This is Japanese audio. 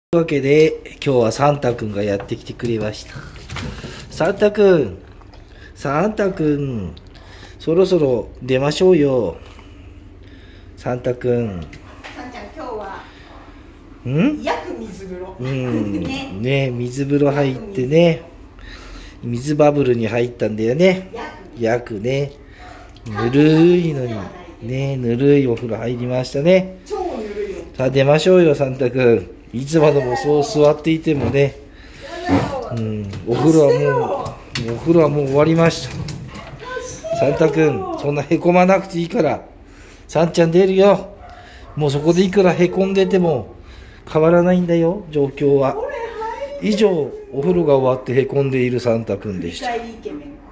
というわけで今日はサンタくんがやってきてくれました。サンタくん、サンタくん、そろそろ出ましょうよ。サンタくん。 サンちゃん今日は約水風呂。 ね、水風呂入ってね、水バブルに入ったんだよね。約ね、ぬるいのにね、ぬるいお風呂入りましたね。 超ぬるいよ。 さあ出ましょうよサンタくん。いつまでもそう座っていてもね、お風呂はもう終わりました。サンタくん、そんなへこまなくていいから、サンちゃん出るよ。もうそこでいくらへこんでても変わらないんだよ、状況は。以上、お風呂が終わってへこんでいるサンタくんでした。 イケメン。